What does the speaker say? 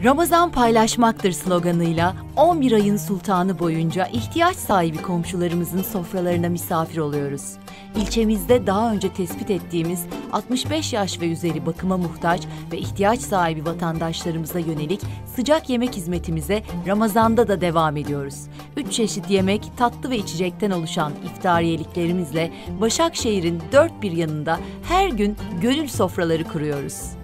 Ramazan paylaşmaktır sloganıyla 11 ayın sultanı boyunca ihtiyaç sahibi komşularımızın sofralarına misafir oluyoruz. İlçemizde daha önce tespit ettiğimiz 65 yaş ve üzeri bakıma muhtaç ve ihtiyaç sahibi vatandaşlarımıza yönelik sıcak yemek hizmetimize Ramazan'da da devam ediyoruz. 3 çeşit yemek, tatlı ve içecekten oluşan iftariyeliklerimizle Başakşehir'in dört bir yanında her gün gönül sofraları kuruyoruz.